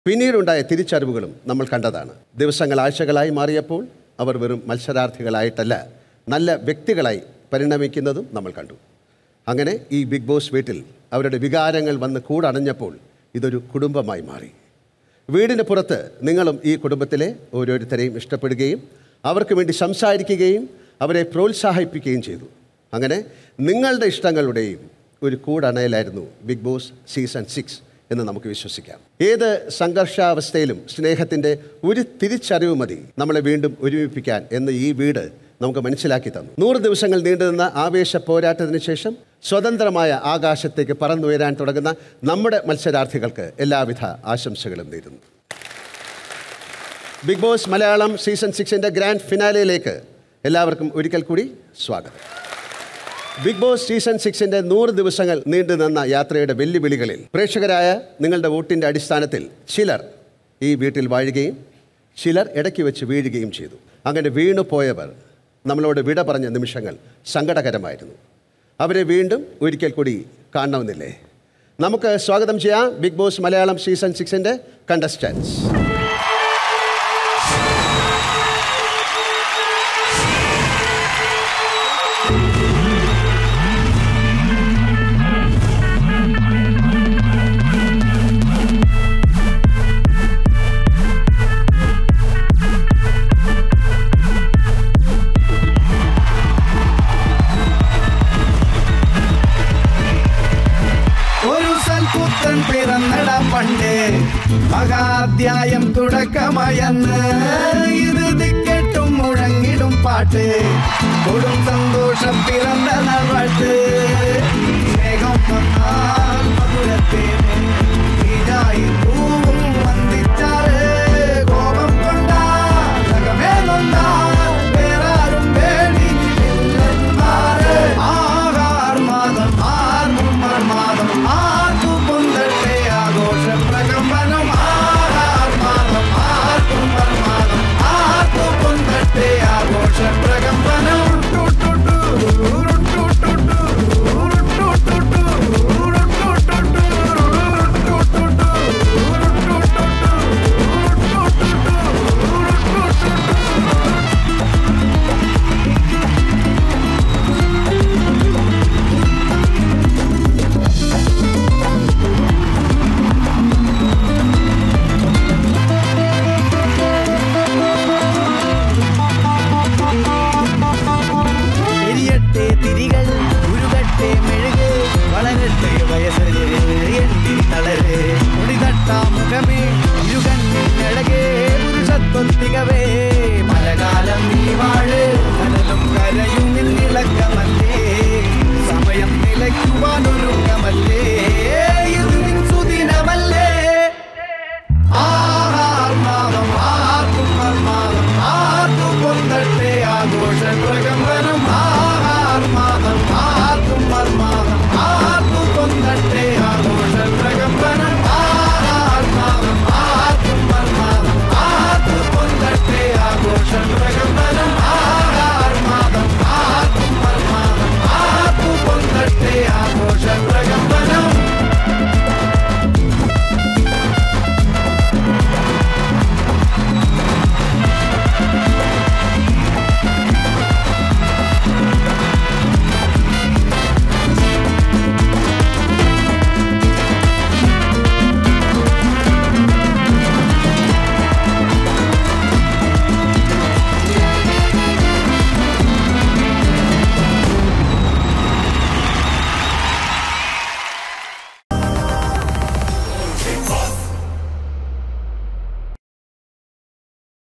പിന്നീടുണ്ടായ തിരിച്ചറിവുകളും നമ്മൾ കണ്ടതാണ്. ദിവസങ്ങൾ ആഴ്ചകളായി മാറിയപ്പോൾ അവർ വെറും മത്സരാർത്ഥികളായിട്ടല്ല, നല്ല വ്യക്തികളായി പരിണമിക്കുന്നതും നമ്മൾ കണ്ടു. അങ്ങനെ ഈ ബിഗ് ബോസ് വീട്ടിൽ അവരുടെ വികാരങ്ങൾ വന്ന് കൂടണഞ്ഞപ്പോൾ ഇതൊരു കുടുംബമായി മാറി. വീടിന് പുറത്ത് നിങ്ങളും ഈ കുടുംബത്തിലെ ഓരോരുത്തരെയും ഇഷ്ടപ്പെടുകയും അവർക്ക് വേണ്ടി സംസാരിക്കുകയും അവരെ പ്രോത്സാഹിപ്പിക്കുകയും ചെയ്തു. അങ്ങനെ നിങ്ങളുടെ ഇഷ്ടങ്ങളുടെയും ഒരു കൂടണയലായിരുന്നു ബിഗ് ബോസ് സീസൺ 6 എന്ന് നമുക്ക് വിശ്വസിക്കാം. ഏത് സംഘർഷാവസ്ഥയിലും സ്നേഹത്തിൻ്റെ ഒരു തിരിച്ചറിവ് മതി നമ്മളെ വീണ്ടും ഒരുമിപ്പിക്കാൻ എന്ന് ഈ വീട് നമുക്ക് മനസ്സിലാക്കി തന്നു. 100 ദിവസങ്ങൾ നീണ്ടുനിന്ന ആവേശ പോരാട്ടത്തിന് ശേഷം സ്വതന്ത്രമായ ആകാശത്തേക്ക് പറന്നുയരാൻ തുടങ്ങുന്ന നമ്മുടെ മത്സരാർത്ഥികൾക്ക് എല്ലാവിധ ആശംസകളും നേരുന്നു. ബിഗ് ബോസ് മലയാളം സീസൺ 6ൻ്റെ ഗ്രാൻഡ് ഫിനാലയിലേക്ക് എല്ലാവർക്കും ഒരിക്കൽ കൂടി സ്വാഗതം. ബിഗ് ബോസ് സീസൺ 6ൻ്റെ 100 ദിവസങ്ങൾ നീണ്ടുനിന്ന യാത്രയുടെ വെല്ലുവിളികളിൽ പ്രേക്ഷകരായ നിങ്ങളുടെ വോട്ടിൻ്റെ അടിസ്ഥാനത്തിൽ ചിലർ ഈ വീട്ടിൽ വാഴുകയും ചിലർ ഇടയ്ക്ക് വെച്ച് വീഴുകയും ചെയ്തു. അങ്ങനെ വീണുപോയവർ നമ്മളോട് വിട പറഞ്ഞ നിമിഷങ്ങൾ സങ്കടകരമായിരുന്നു. അവരെ വീണ്ടും ഒരിക്കൽ കൂടി കാണണമെന്നില്ലേ? നമുക്ക് സ്വാഗതം ചെയ്യാം ബിഗ് ബോസ് മലയാളം സീസൺ 6ൻ്റെ കണ്ടസ്റ്റൻസ്. മഹാധ്യായം തുടക്കമയന്ന് ഇത് ദിക്കെട്ടും മുഴങ്ങിടും പാട്ട് കൊടും സന്തോഷം പിറന്ന നാൾവാട്ട് സ്നേഹം വന്നാൽ മധുരത്തേന് ഇതായി പൂവ